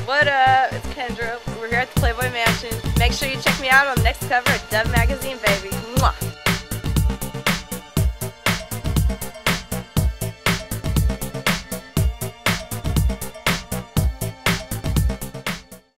What up? It's Kendra. We're here at the Playboy Mansion. Make sure you check me out on the next cover of Dove Magazine.